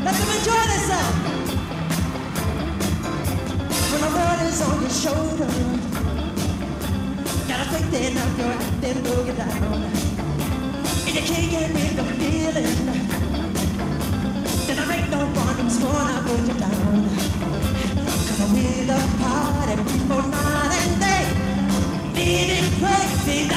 Let them enjoy themselves. When the world is on your shoulder, gotta think then of your acting, look it down. And you can't get rid of the feeling, then there ain't no one who's gonna put you down. Cause with the party people night and day, need it crazy.